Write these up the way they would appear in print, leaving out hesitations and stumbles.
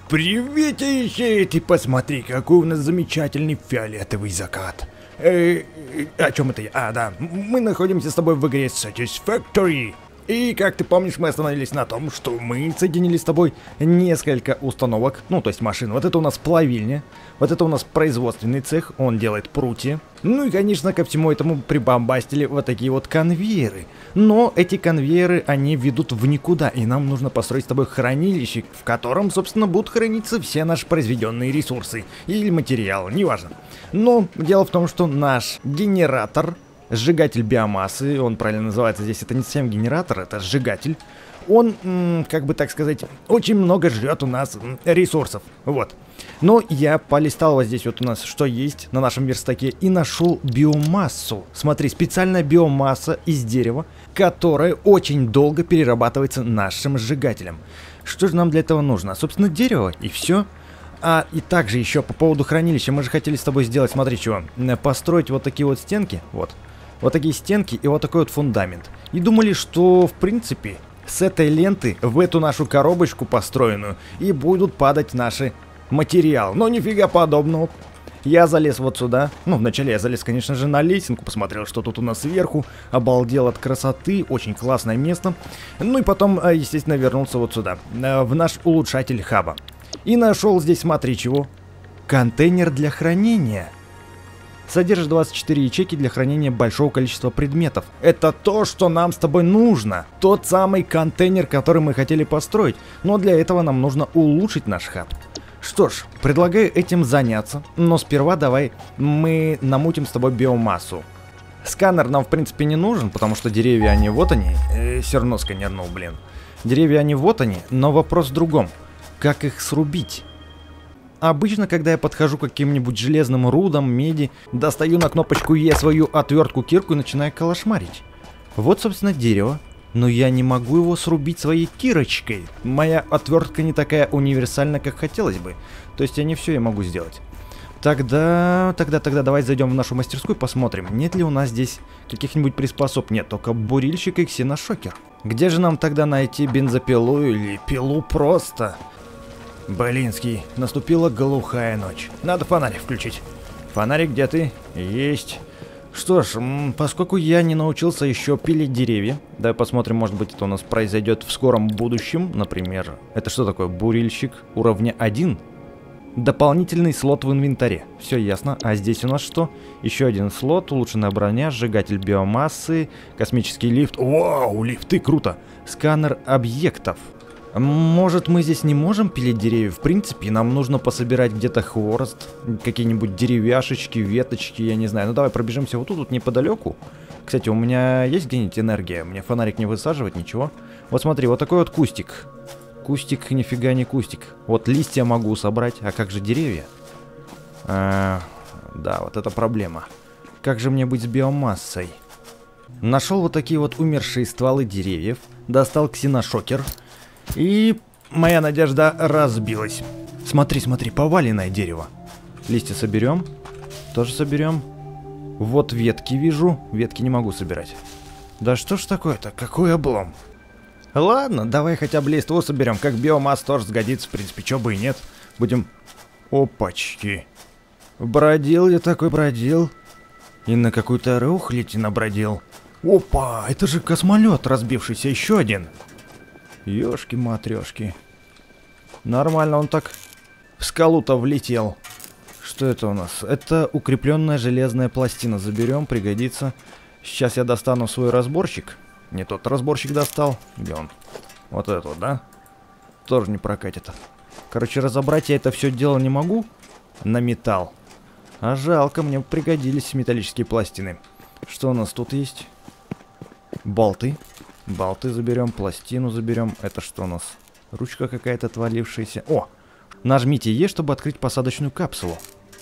Приветище! Ты посмотри, какой у нас замечательный фиолетовый закат. О чем это я? А, да, мы находимся с тобой в игре Satisfactory. И, как ты помнишь, мы остановились на том, что мы соединили с тобой несколько установок, ну, то есть машин. Вот это у нас плавильня, вот это у нас производственный цех, он делает прутья. Ну и, конечно, ко всему этому прибамбастили вот такие вот конвейеры. Но эти конвейеры, они ведут в никуда, и нам нужно построить с тобой хранилище, в котором, собственно, будут храниться все наши произведенные ресурсы или материалы, неважно. Но дело в том, что наш генератор... Сжигатель биомассы, он правильно называется здесь, это не совсем генератор, это сжигатель. Он, как бы так сказать, очень много жрет у нас ресурсов, вот. Но я полистал вот здесь вот у нас, что есть на нашем верстаке, и нашел биомассу. Смотри, специальная биомасса из дерева, которая очень долго перерабатывается нашим сжигателем. Что же нам для этого нужно? Собственно, дерево, и все. И также еще по поводу хранилища, мы же хотели с тобой сделать, смотри, чего, построить вот такие вот стенки, вот такие стенки и вот такой вот фундамент. И думали, что, в принципе, с этой ленты в эту нашу коробочку построенную и будут падать наши материалы. Но нифига подобного. Я залез вот сюда. Ну, вначале я залез, конечно же, на лесенку, посмотрел, что тут у нас сверху. Обалдел от красоты, очень классное место. Ну и потом, естественно, вернулся вот сюда, в наш улучшатель хаба. И нашел здесь, смотри, чего. Контейнер для хранения. Содержит 24 ячейки для хранения большого количества предметов. Это то, что нам с тобой нужно. Тот самый контейнер, который мы хотели построить. Но для этого нам нужно улучшить наш хаб. Что ж, предлагаю этим заняться. Но сперва давай мы намутим с тобой биомассу. Сканер нам, в принципе, не нужен, потому что деревья, они вот они. Все равно сканернул, блин. Деревья, они вот они, но вопрос в другом. Как их срубить? Обычно, когда я подхожу к каким-нибудь железным рудам, меди, достаю на кнопочку Е свою отвертку-кирку и начинаю калашмарить. Вот, собственно, дерево. Но я не могу его срубить своей кирочкой. Моя отвертка не такая универсальна, как хотелось бы. То есть я не все я могу сделать. Тогда давай зайдем в нашу мастерскую и посмотрим, нет ли у нас здесь каких-нибудь приспособ. Нет, только бурильщик и ксеношокер. Где же нам тогда найти бензопилу или пилу просто? Блинский, наступила глухая ночь. Надо фонарик включить. Фонарик, где ты? Есть. Что ж, поскольку я не научился еще пилить деревья, давай посмотрим, может быть, это у нас произойдет в скором будущем. Например, это что такое? Бурильщик уровня 1. Дополнительный слот в инвентаре. Все ясно. А здесь у нас что? Еще один слот, улучшенная броня, сжигатель биомассы, космический лифт. Вау, лифты, круто. Сканер объектов. Может, мы здесь не можем пилить деревья? В принципе, нам нужно пособирать где-то хворост, какие-нибудь деревяшечки, веточки, я не знаю. Ну давай пробежимся вот тут неподалеку. Кстати, у меня есть где-нибудь энергия? Мне фонарик не высаживать, ничего. Вот смотри, вот такой вот кустик. Кустик, нифига не кустик. Вот листья могу собрать, а как же деревья? Да, вот это проблема. Как же мне быть с биомассой? Нашел вот такие вот умершие стволы деревьев, достал ксеношокер. И моя надежда разбилась. Смотри, смотри, поваленное дерево. Листья соберем. Тоже соберем. Вот ветки вижу. Ветки не могу собирать. Да что ж такое-то? Какой облом? Ладно, давай хотя бы листву соберем. Как биомасс тоже сгодится, в принципе, чё бы и нет. Будем... Опачки. Бродил я такой, бродил. И на какую-то рухлядь набродил. Опа, это же космолет разбившийся, еще один. Ёшки-матрёшки. Нормально он так в скалу-то влетел. Что это у нас? Это укрепленная железная пластина. Заберем, пригодится. Сейчас я достану свой разборщик. Не тот разборщик достал. Где он? Вот этот вот, да? Тоже не прокатит. Короче, разобрать я это все дело не могу. На металл. А жалко, мне пригодились металлические пластины. Что у нас тут есть? Болты. Болты заберем, пластину заберем. Это что у нас? Ручка какая-то отвалившаяся. О! Нажмите Е, чтобы открыть посадочную капсулу.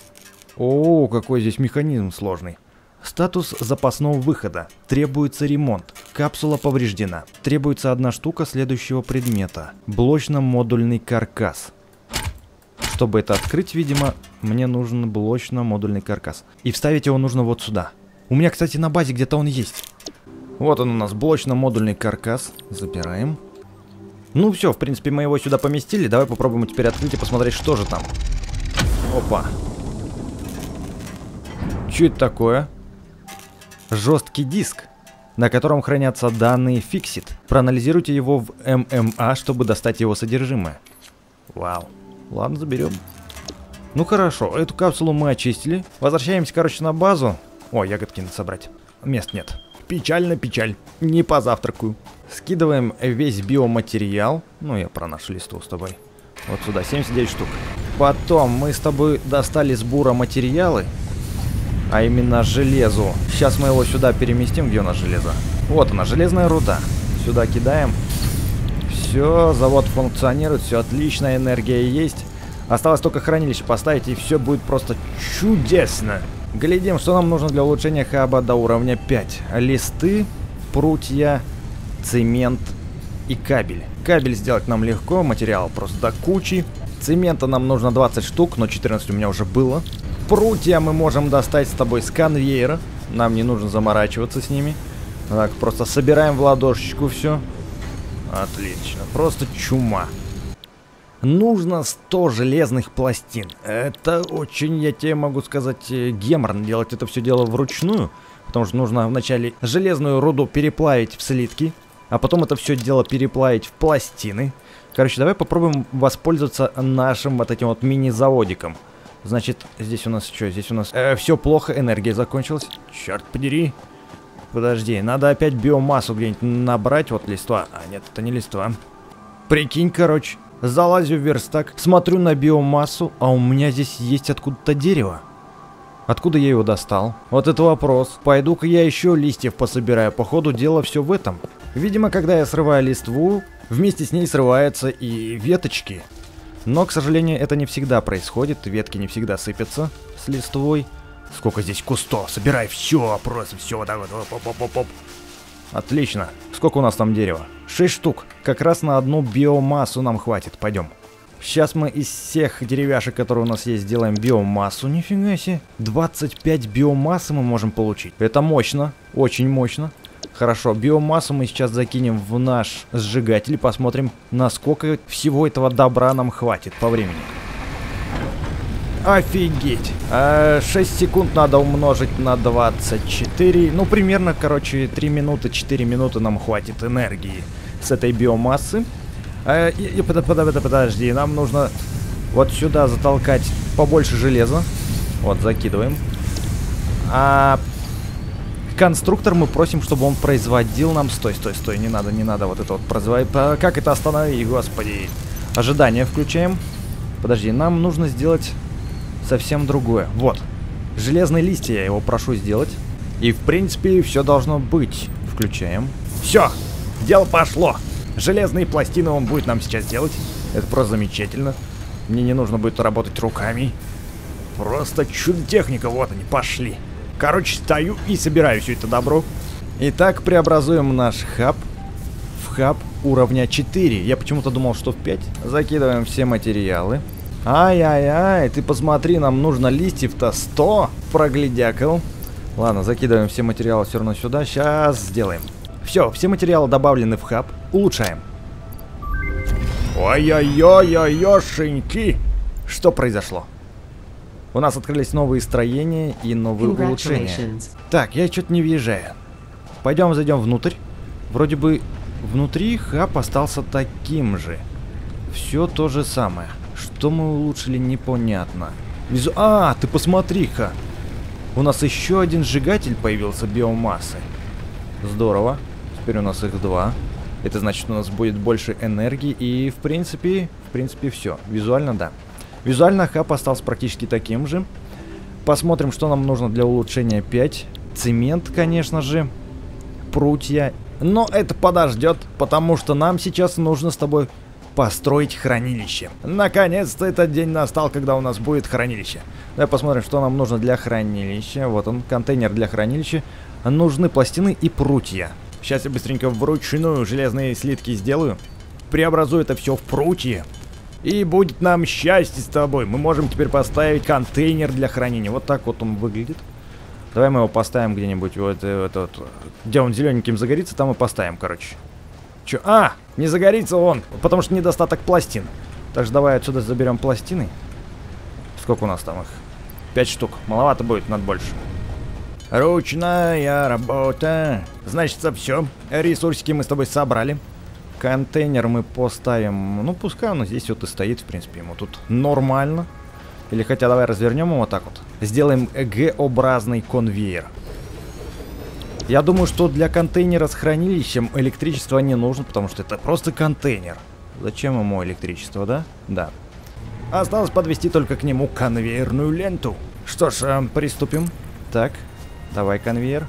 О, какой здесь механизм сложный. Статус запасного выхода. Требуется ремонт. Капсула повреждена. Требуется 1 штука следующего предмета. Блочно-модульный каркас. Чтобы это открыть, видимо, мне нужен блочно-модульный каркас. И вставить его нужно вот сюда. У меня, кстати, на базе где-то он есть. Вот он у нас, блочно-модульный каркас. Забираем. Ну все, в принципе, мы его сюда поместили. Давай попробуем теперь открыть и посмотреть, что же там. Опа. Что это такое? Жесткий диск, на котором хранятся данные Fixit. Проанализируйте его в ММА, чтобы достать его содержимое. Вау. Ладно, заберем. Ну хорошо, эту капсулу мы очистили. Возвращаемся, короче, на базу. О, ягодки надо собрать. Мест нет. Печально, печаль. Не позавтракаю. Скидываем весь биоматериал. Ну, я про нашу листу с тобой. Вот сюда, 79 штук. Потом мы с тобой достали с бура материалы. А именно железу. Сейчас мы его сюда переместим. Где у нас железо? Вот она, железная руда. Сюда кидаем. Все, завод функционирует, все отлично, энергия есть. Осталось только хранилище поставить, и все будет просто чудесно. Глядим, что нам нужно для улучшения хаба до уровня 5. Листы, прутья, цемент и кабель. Кабель сделать нам легко, материал просто до кучи. Цемента нам нужно 20 штук, но 14 у меня уже было. Прутья мы можем достать с тобой с конвейера. Нам не нужно заморачиваться с ними. Так, просто собираем в ладошечку все. Отлично, просто чума. Нужно 100 железных пластин. Это очень, я тебе могу сказать, геморно делать это все дело вручную. Потому что нужно вначале железную руду переплавить в слитки, а потом это все дело переплавить в пластины. Короче, давай попробуем воспользоваться нашим вот этим вот мини-заводиком. Значит, здесь у нас что? Здесь у нас все плохо, энергия закончилась. Черт подери. Подожди, надо опять биомассу где-нибудь набрать. Вот листва. А, нет, это не листва. Прикинь, короче. Залазю в верстак, смотрю на биомассу, а у меня здесь есть откуда-то дерево. Откуда я его достал? Вот это вопрос. Пойду-ка я еще листьев пособираю. Походу, дело все в этом. Видимо, когда я срываю листву, вместе с ней срываются и веточки. Но, к сожалению, это не всегда происходит. Ветки не всегда сыпятся с листвой. Сколько здесь кустов? Собирай все, просто все вот так вот. Оп-оп-оп-оп. Отлично. Сколько у нас там дерева? 6 штук. Как раз на одну биомассу нам хватит. Пойдем. Сейчас мы из всех деревяшек, которые у нас есть, сделаем биомассу. Нифига себе. 25 биомассы мы можем получить. Это мощно. Очень мощно. Хорошо. Биомассу мы сейчас закинем в наш сжигатель. Посмотрим, насколько всего этого добра нам хватит по времени. Офигеть. 6 секунд надо умножить на 24. Ну, примерно, короче, 3 минуты, 4 минуты нам хватит энергии с этой биомассы. Подожди, нам нужно вот сюда затолкать побольше железа. Вот, закидываем. А конструктор мы просим, чтобы он производил нам... Стой, не надо вот это вот производить. Как это остановить, господи? Ожидание включаем. Подожди, нам нужно сделать... совсем другое. Вот. Железные листья я его прошу сделать. И в принципе все должно быть. Включаем. Все. Дело пошло. Железные пластины он будет нам сейчас делать. Это просто замечательно. Мне не нужно будет работать руками. Просто чудо-техника. Вот они, пошли. Короче, стою и собираю все это добро. Итак, преобразуем наш хаб в хаб уровня 4. Я почему-то думал, что в 5. Закидываем все материалы. Ай-яй-яй, ты посмотри, нам нужно листьев-то 100. Проглядякал. Ладно, закидываем все материалы все равно сюда. Сейчас сделаем. Все материалы добавлены в хаб. Улучшаем. Ой-ой-ой-ой-ой-шеньки. Что произошло? У нас открылись новые строения и новые улучшения. Так, я что-то не въезжаю. Пойдем зайдем внутрь. Вроде бы внутри хаб остался таким же. Все то же самое. Что мы улучшили, непонятно. Ты посмотри-ка. У нас еще один сжигатель появился биомассы. Здорово. Теперь у нас их 2. Это значит, у нас будет больше энергии. И в принципе все. Визуально, да. Визуально хаб остался практически таким же. Посмотрим, что нам нужно для улучшения 5. Цемент, конечно же. Прутья. Но это подождет, потому что нам сейчас нужно с тобой построить хранилище. Наконец-то этот день настал, когда у нас будет хранилище. Давай посмотрим, что нам нужно для хранилища. Вот он, контейнер для хранилища. Нужны пластины и прутья. Сейчас я быстренько вручную железные слитки сделаю. Преобразую это все в прутья. И будет нам счастье с тобой. Мы можем теперь поставить контейнер для хранения. Вот так вот он выглядит. Давай мы его поставим где-нибудь. Вот, где он зелененьким загорится, там и поставим, короче. Чё? А, не загорится он, потому что недостаток пластин. Так что давай отсюда заберем пластины. Сколько у нас там их? 5 штук. Маловато будет, надо больше. Ручная работа. Значит, все. Ресурсики мы с тобой собрали. Контейнер мы поставим. Ну, пускай он здесь вот и стоит, в принципе, ему тут нормально. Или хотя давай развернем его вот так вот. Сделаем Г-образный конвейер. Я думаю, что для контейнера с хранилищем электричество не нужно, потому что это просто контейнер. Зачем ему электричество, да? Да. Осталось подвести только к нему конвейерную ленту. Что ж, приступим. Так, давай конвейер.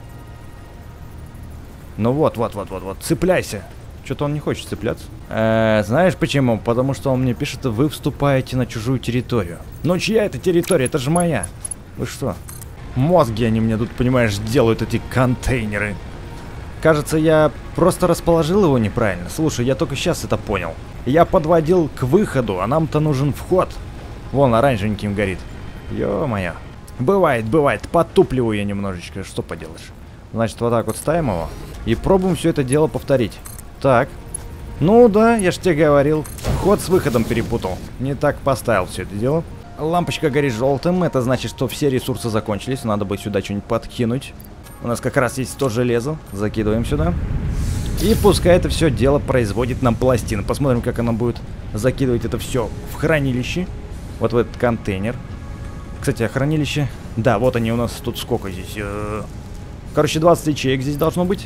Ну вот, цепляйся. Что-то он не хочет цепляться. Знаешь почему? Потому что он мне пишет, вы вступаете на чужую территорию. Ну чья это территория? Это же моя. Вы что? Мозги они мне тут, понимаешь, делают эти контейнеры. Кажется, я просто расположил его неправильно. Слушай, я только сейчас это понял. Я подводил к выходу, а нам-то нужен вход. Вон, оранжевеньким горит. Ё-моё. Бывает. Подтупливаю я немножечко. Что поделаешь? Значит, вот так вот ставим его. И пробуем все это дело повторить. Так. Ну да, я ж тебе говорил. Вход с выходом перепутал. Не так поставил все это дело. Лампочка горит желтым. Это значит, что все ресурсы закончились. Надо бы сюда что-нибудь подкинуть. У нас как раз есть то железо. Закидываем сюда. И пускай это все дело производит нам пластины. Посмотрим, как оно будет закидывать это все в хранилище. Вот в этот контейнер. Кстати, а хранилище... Да, вот они у нас тут сколько здесь. Короче, 20 ячеек здесь должно быть.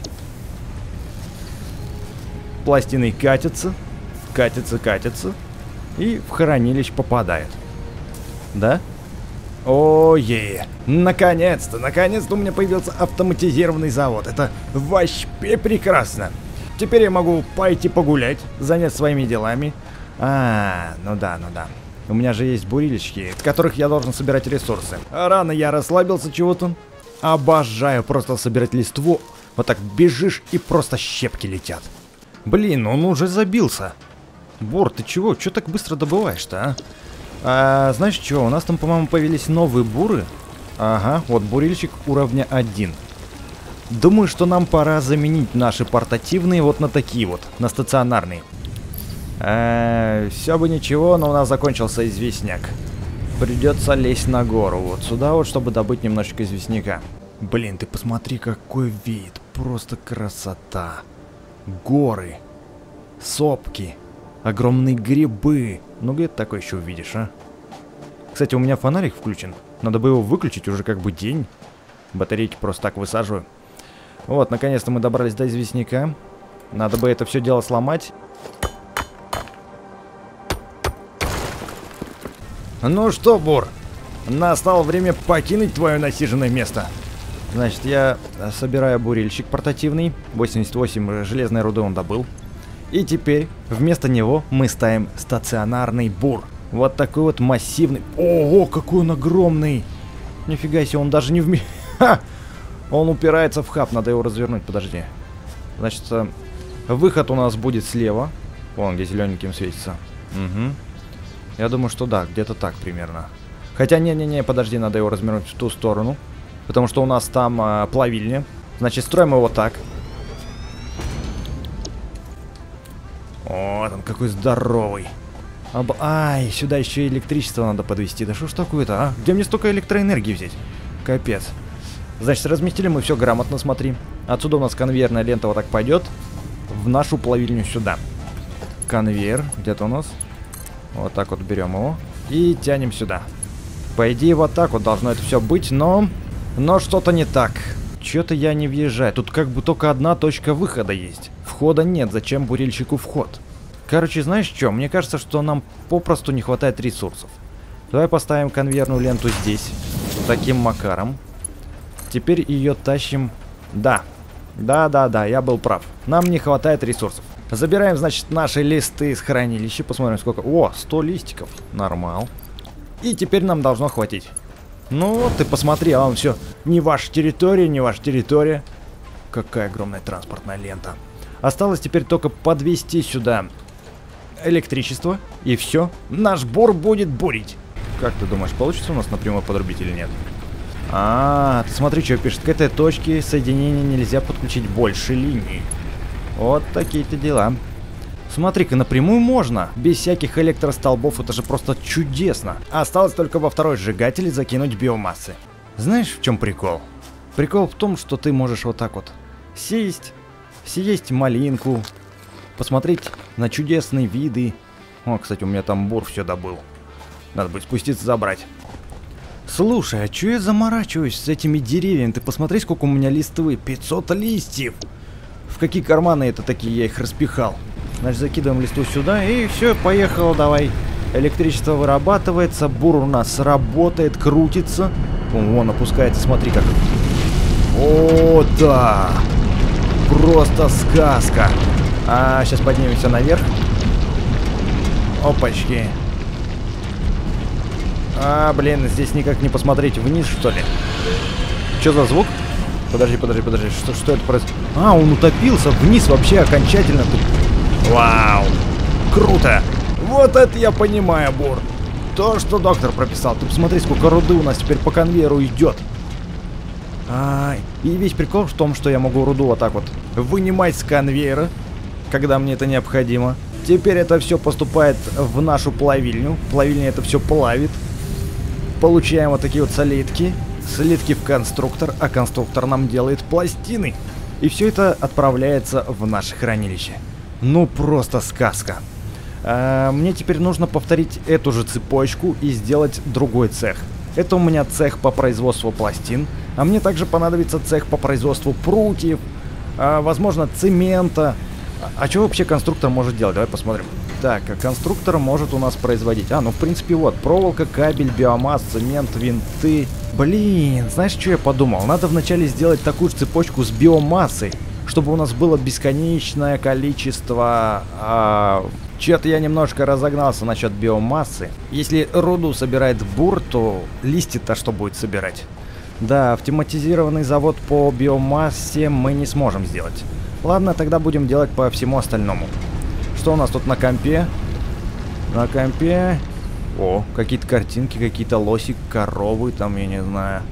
Пластины катятся. Катятся. И в хранилище попадает. Да? Ой-е. Наконец-то у меня появился автоматизированный завод. Это вообще прекрасно. Теперь я могу пойти погулять, занять своими делами. Ну да. У меня же есть бурильщики, в которых я должен собирать ресурсы. Рано я расслабился чего-то. Обожаю просто собирать листву. Вот так бежишь и просто щепки летят. Блин, он уже забился. Бор, ты чего? Чё так быстро добываешь-то, а? Знаешь что, у нас там, по-моему, появились новые буры. Ага, вот бурильщик уровня 1. Думаю, что нам пора заменить наши портативные вот на такие вот, на стационарные. Все бы ничего, но у нас закончился известняк. Придется лезть на гору, вот сюда вот, чтобы добыть немножечко известняка. Блин, ты посмотри, какой вид, просто красота. Горы, сопки, огромные грибы. Ну где ты такое еще увидишь, а? Кстати, у меня фонарик включен. Надо бы его выключить, уже как бы день. Батарейки просто так высаживаю. Вот, наконец-то мы добрались до известняка. Надо бы это все дело сломать. Ну что, Бур, настало время покинуть твое насиженное место. Значит, я собираю бурильщик портативный. 88 железной руды он добыл. И теперь вместо него мы ставим стационарный бур. Вот такой вот массивный. Ого, какой он огромный. Нифига себе, он даже не вместе. Он упирается в хаб, надо его развернуть, подожди. Значит, выход у нас будет слева. Вон, где зелененьким светится. Угу. Я думаю, что да, где-то так примерно. Хотя, не-не-не, подожди, надо его развернуть в ту сторону. Потому что у нас там плавильня. Значит, строим его так. Вот он какой здоровый. Ай, сюда еще и электричество надо подвести. Да что ж такое-то, а? Где мне столько электроэнергии взять? Капец. Значит, разместили мы все грамотно, смотри. Отсюда у нас конвейерная лента вот так пойдет в нашу плавильню сюда. Конвейер где-то у нас. Вот так вот берем его и тянем сюда. По идее, вот так вот должно это все быть, но что-то не так. Что-то я не въезжаю. Тут как бы только одна точка выхода есть. Входа нет. Зачем бурильщику вход? Короче, знаешь что? Мне кажется, что нам попросту не хватает ресурсов. Давай поставим конвейерную ленту здесь. Таким макаром. Теперь ее тащим. Да, я был прав. Нам не хватает ресурсов. Забираем, значит, наши листы из хранилища. Посмотрим, сколько. О, 100 листиков. Нормал. И теперь нам должно хватить. Ну вот, ты посмотри, а он все. Не ваша территория, не ваша территория. Какая огромная транспортная лента. Осталось теперь только подвести сюда электричество. И все. Наш бур будет бурить. Как ты думаешь, получится у нас напрямую подрубить или нет? Ты смотри, что пишет. К этой точке соединения нельзя подключить больше линий. Вот такие-то дела. Смотри-ка, напрямую можно. Без всяких электростолбов, это же просто чудесно. Осталось только во второй сжигатель закинуть биомассы. Знаешь, в чем прикол? Прикол в том, что ты можешь вот так вот сесть, съесть малинку, посмотреть на чудесные виды. О, кстати, у меня там бур все добыл. Надо будет спуститься забрать. Слушай, а чё я заморачиваюсь с этими деревьями? Ты посмотри, сколько у меня листвы. 500 листьев. В какие карманы это такие я их распихал? Значит, закидываем листву сюда и все, поехало, давай. Электричество вырабатывается, бур у нас работает, крутится. Вон опускается, смотри как. О, да! Просто сказка. А, сейчас поднимемся наверх. Опачки. А, блин, здесь никак не посмотреть вниз, что ли? Что за звук? Подожди. Что это происходит? А, он утопился вниз вообще окончательно. Вау! Круто! Вот это я понимаю, бур. То, что доктор прописал. Ты посмотри, сколько руды у нас теперь по конвейеру идет. И весь прикол в том, что я могу руду вот так вот вынимать с конвейера, когда мне это необходимо. Теперь это все поступает в нашу плавильню. Плавильня это все плавит. Получаем вот такие вот слитки. Слитки в конструктор, а конструктор нам делает пластины. И все это отправляется в наше хранилище. Ну просто сказка. Мне теперь нужно повторить эту же цепочку и сделать другой цех. Это у меня цех по производству пластин. А мне также понадобится цех по производству прутьев, возможно, цемента. А что вообще конструктор может делать? Давай посмотрим. Так, конструктор может у нас производить. Ну в принципе вот, проволока, кабель, биомасс, цемент, винты. Блин, знаешь, что я подумал? Надо вначале сделать такую же цепочку с биомассой, чтобы у нас было бесконечное количество... Чё-то я немножко разогнался насчет биомассы. Если руду собирает бур, то листья-то что будет собирать? Да, автоматизированный завод по биомассе мы не сможем сделать. Ладно, тогда будем делать по всему остальному. Что у нас тут на компе? На компе... О, какие-то картинки, какие-то лоси, коровы, там, я не знаю.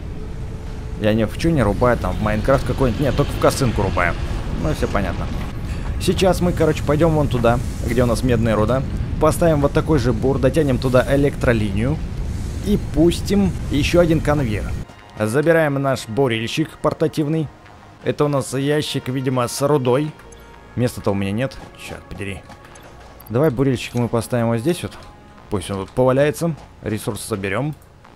Я ни в чё не рубаю, там, в Майнкрафт какой-нибудь... Нет, только в косынку рубаю. Ну, все понятно. Сейчас мы, короче, пойдем вон туда, где у нас медная руда. Поставим вот такой же бур, дотянем туда электролинию. И пустим еще один конвейер. Забираем наш бурильщик портативный. Это у нас ящик, видимо, с рудой. Места-то у меня нет. Черт подери. Давай бурильщик мы поставим вот здесь вот. Пусть он тут поваляется. Ресурсы соберем.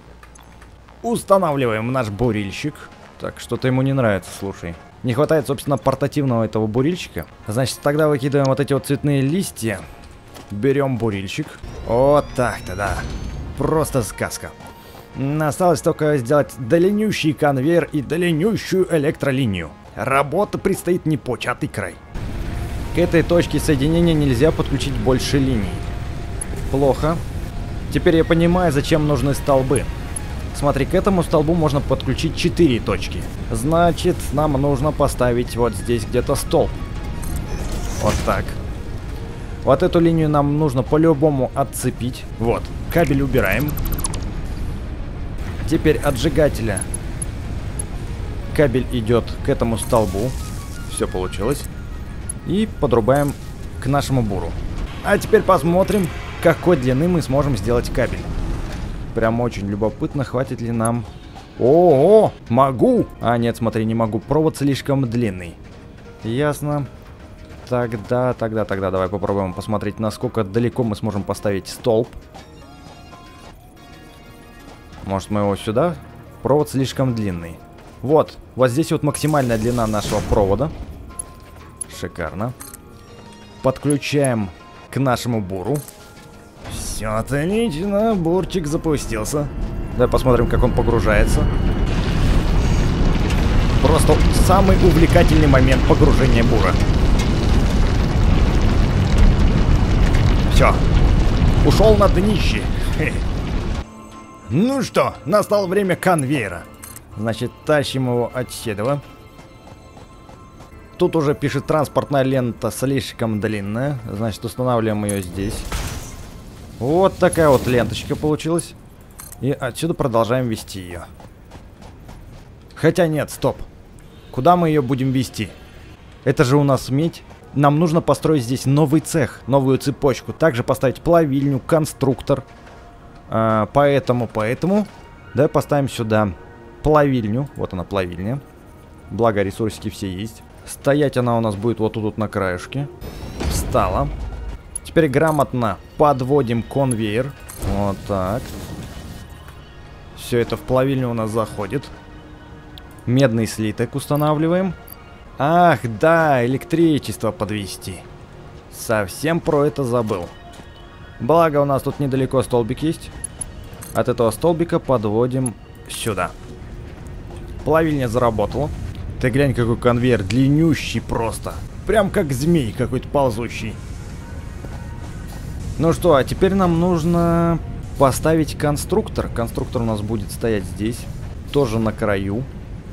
Устанавливаем наш бурильщик. Так, что-то ему не нравится, слушай. Не хватает, собственно, портативного этого бурильщика. Значит, тогда выкидываем вот эти вот цветные листья. Берем бурильщик. Вот так-то, да. Просто сказка. Осталось только сделать длиннющий конвейер и длиннющую электролинию. Работа предстоит непочатый край. К этой точке соединения нельзя подключить больше линий. Плохо. Теперь я понимаю, зачем нужны столбы. Смотри, к этому столбу можно подключить 4 точки. Значит, нам нужно поставить вот здесь где-то столб. Вот так. Вот эту линию нам нужно по-любому отцепить. Вот, кабель убираем. Теперь от сжигателя кабель идет к этому столбу. Все получилось. И подрубаем к нашему буру. А теперь посмотрим, какой длины мы сможем сделать кабель. Прям очень любопытно, хватит ли нам... О, могу! А, нет, смотри, не могу. Провод слишком длинный. Ясно. Тогда давай попробуем посмотреть, насколько далеко мы сможем поставить столб. Может, мы его сюда? Провод слишком длинный. Вот здесь вот максимальная длина нашего провода. Шикарно. Подключаем к нашему буру. Все отлично, бурчик запустился. Давай посмотрим, как он погружается. Просто самый увлекательный момент погружения бура. Все. Ушел на днище. Ну что, настало время конвейера. Значит, тащим его отседово. Тут уже пишет, транспортная лента слишком длинная. Значит, устанавливаем ее здесь. Вот такая вот ленточка получилась. И отсюда продолжаем вести ее. Хотя нет, стоп. Куда мы ее будем вести? Это же у нас медь. нам нужно построить здесь новый цех, новую цепочку. Также поставить плавильню, конструктор. Поэтому, давай поставим сюда плавильню. Вот она, плавильня. Благо, ресурсики все есть. Стоять она у нас будет вот тут на краешке. Встала. Теперь грамотно подводим конвейер. Вот так. Все это в плавильню у нас заходит. Медный слиток устанавливаем. Ах, да, электричество подвести. Совсем про это забыл. Благо, у нас тут недалеко столбик есть. От этого столбика подводим сюда. Плавильня заработала. Ты глянь, какой конвейер длиннющий просто. Прям как змей какой-то ползущий. Ну что, а теперь нам нужно поставить конструктор. Конструктор у нас будет стоять здесь. Тоже на краю.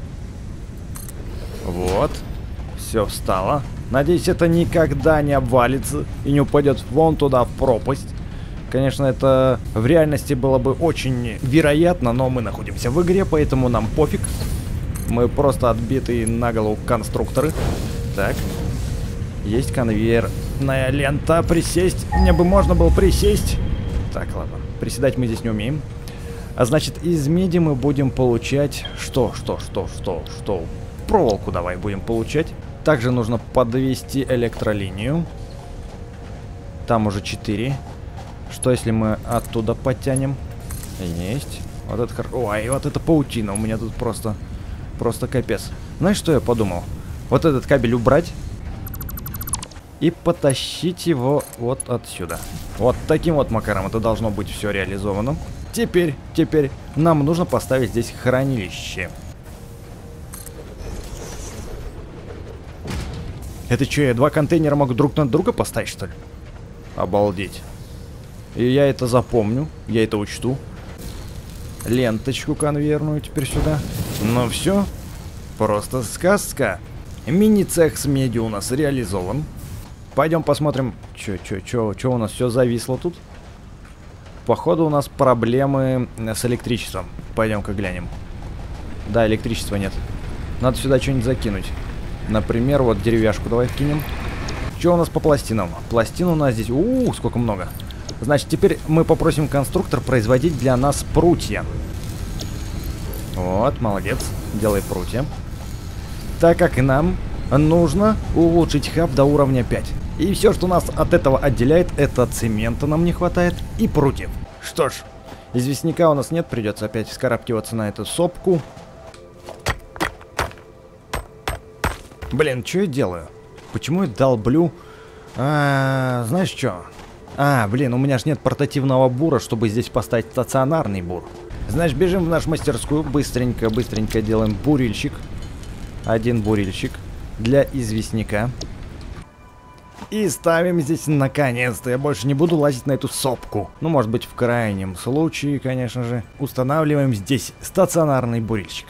Вот. Все встало. Надеюсь, это никогда не обвалится и не упадет вон туда, в пропасть. Конечно, это в реальности было бы очень вероятно, но мы находимся в игре, поэтому нам пофиг. Мы просто отбитые на голову конструкторы. Так. Есть конвейерная лента. Присесть. Мне бы можно было присесть. Так, ладно. Приседать мы здесь не умеем. А значит, из меди мы будем получать... Что? Проволоку давай будем получать. Также нужно подвести электролинию. Там уже 4. Что если мы оттуда подтянем? Есть. Вот это... Ой, вот это паутина. У меня тут просто капец. Знаешь, что я подумал? Вот этот кабель убрать. И потащить его вот отсюда. Вот таким вот макаром это должно быть все реализовано. Теперь нам нужно поставить здесь хранилище. Это что, я 2 контейнера могу друг на друга поставить, что ли? Обалдеть. И я это запомню, я это учту. Ленточку конвейерную теперь сюда. Ну все, просто сказка. Мини-цех с медью у нас реализован. Пойдем посмотрим, что у нас все зависло тут. Походу у нас проблемы с электричеством. Пойдем-ка глянем. Да, электричества нет. Надо сюда что-нибудь закинуть. Например, вот деревяшку давай кинем. Что у нас по пластинам? Пластин у нас здесь... сколько много. Значит, теперь мы попросим конструктор производить для нас прутья. Вот, молодец. Делай прутья. Так как нам нужно улучшить хаб до уровня 5. И все, что нас от этого отделяет, это цемента нам не хватает и прутьев. Что ж, известняка у нас нет, придется опять вскарабкиваться на эту сопку. Блин, что я делаю? Почему я долблю? Знаешь что? Блин, у меня ж нет портативного бура, чтобы здесь поставить стационарный бур. Значит, бежим в нашу мастерскую, быстренько делаем бурильщик. 1 бурильщик для известняка. И ставим здесь наконец-то. Я больше не буду лазить на эту сопку. Ну, может быть, в крайнем случае, конечно же. Устанавливаем здесь стационарный бурильщик.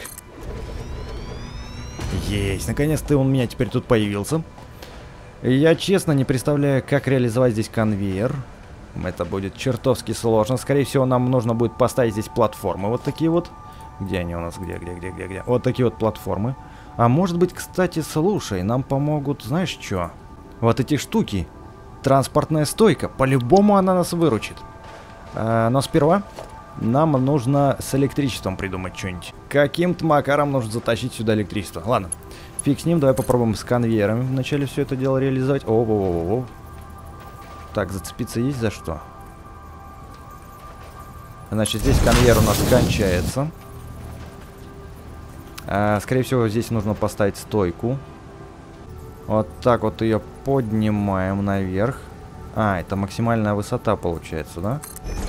Есть, наконец-то он у меня теперь тут появился. Я честно не представляю, как реализовать здесь конвейер. Это будет чертовски сложно. Скорее всего, нам нужно будет поставить здесь платформы. Вот такие вот. Где они у нас? Где? Вот такие вот платформы. А может быть, кстати, слушай, нам помогут, знаешь что? Вот эти штуки. Транспортная стойка. По-любому она нас выручит. Но сперва нам нужно с электричеством придумать что-нибудь. Каким-то макаром нужно затащить сюда электричество. Ладно, фиг с ним. Давай попробуем с конвейерами вначале все это дело реализовать. Так, зацепиться есть за что? Значит, здесь конвейер у нас кончается. Скорее всего, здесь нужно поставить стойку. Вот так вот ее поднимаем наверх. Это максимальная высота получается, да?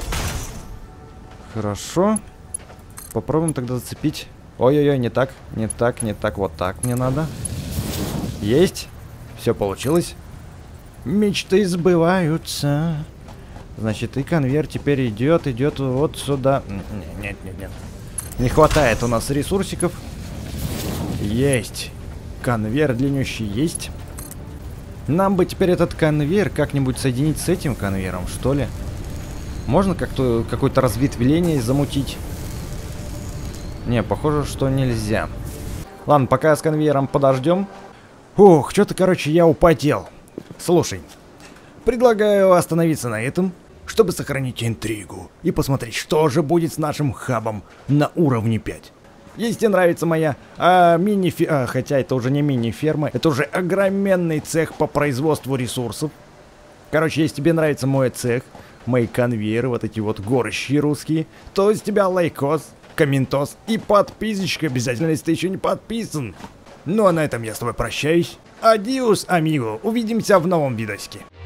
Хорошо. Попробуем тогда зацепить. Ой-ой-ой, не так. Вот так мне надо. Есть. Все получилось. Мечты сбываются. Значит, и конвейер теперь идет вот сюда. Нет. Не хватает у нас ресурсиков. Есть. Конвейер длиннющий есть. Нам бы теперь этот конвейер как-нибудь соединить с этим конвейером, что ли? Можно как-то какое-то разветвление замутить? Не, похоже, что нельзя. Ладно, пока с конвейером подождем. Что-то, короче, я употел. Слушай, предлагаю остановиться на этом, чтобы сохранить интригу и посмотреть, что же будет с нашим хабом на уровне 5. Если тебе нравится моя мини-ферма, хотя это уже не мини-ферма, это уже огроменный цех по производству ресурсов. Короче, если тебе нравится мой цех, мои конвейеры, вот эти вот горщи русские, то с тебя лайкос, комментос и подписочка обязательно, если ты еще не подписан. Ну а на этом я с тобой прощаюсь. Адиос, амиго. Увидимся в новом видосике.